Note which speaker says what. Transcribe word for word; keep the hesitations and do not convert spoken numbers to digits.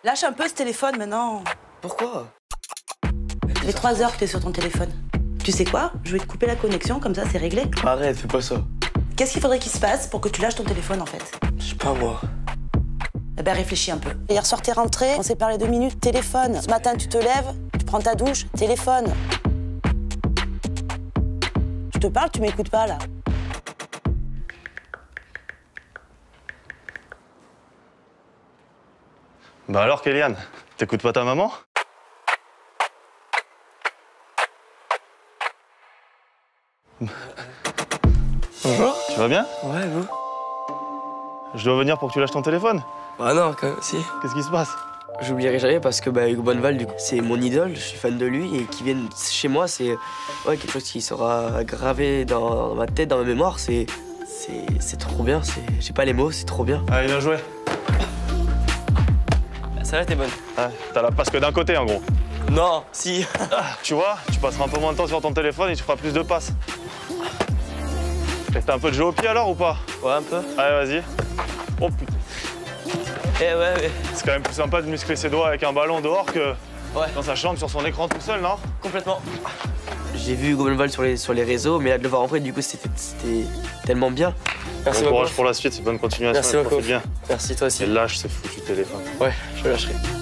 Speaker 1: Lâche un peu ce téléphone maintenant.
Speaker 2: Pourquoi?
Speaker 1: Ça fait trois heures que t'es sur ton téléphone. Tu sais quoi? Je vais te couper la connexion, comme ça c'est réglé.
Speaker 2: Arrête, fais pas ça.
Speaker 1: Qu'est-ce qu'il faudrait qu'il se passe pour que tu lâches ton téléphone en fait?
Speaker 2: Je sais pas moi.
Speaker 1: Eh ben réfléchis un peu. Hier soir t'es rentré, on s'est parlé deux minutes, téléphone. Ce matin tu te lèves, tu prends ta douche, téléphone. Je te parle, tu m'écoutes pas là.
Speaker 3: Bah alors, Kéliane, t'écoutes pas ta maman?
Speaker 2: Bonjour.
Speaker 3: Tu vas bien?
Speaker 2: Ouais, vous?
Speaker 3: Je dois venir pour que tu lâches ton téléphone.
Speaker 2: Bah non, quand même, si.
Speaker 3: Qu'est-ce qui se passe?
Speaker 2: J'oublierai jamais parce que bah, Hugo Bonneval, du coup, c'est mon idole, je suis fan de lui et qu'il vienne chez moi, c'est ouais, quelque chose qui sera gravé dans ma tête, dans ma mémoire. C'est c'est trop bien, j'ai pas les mots, c'est trop bien.
Speaker 3: Allez, bien joué.
Speaker 2: Ça va, t'es bonne?
Speaker 3: Ouais, t'as la passe que d'un côté, en gros.
Speaker 2: Non, si.
Speaker 3: Ah, tu vois, tu passeras un peu moins de temps sur ton téléphone et tu feras plus de passes. T'as un peu de jeu au pied alors ou pas?
Speaker 2: Ouais, un peu.
Speaker 3: Allez, vas-y. Oh putain.
Speaker 2: Eh ouais, ouais.
Speaker 3: C'est quand même plus sympa de muscler ses doigts avec un ballon dehors que
Speaker 2: ouais.
Speaker 3: dans sa chambre sur son écran tout seul, non?
Speaker 2: Complètement. J'ai vu Hugo Bonneval sur les, sur les réseaux, mais là de le voir en vrai, du coup, c'était tellement bien. Merci
Speaker 3: bon
Speaker 2: beaucoup.
Speaker 3: courage pour la suite, c'est bonne continuation.
Speaker 2: Merci beaucoup.
Speaker 3: Bien.
Speaker 2: Merci toi aussi.
Speaker 3: Et lâche ce foutu téléphone.
Speaker 2: Ouais, je lâcherai.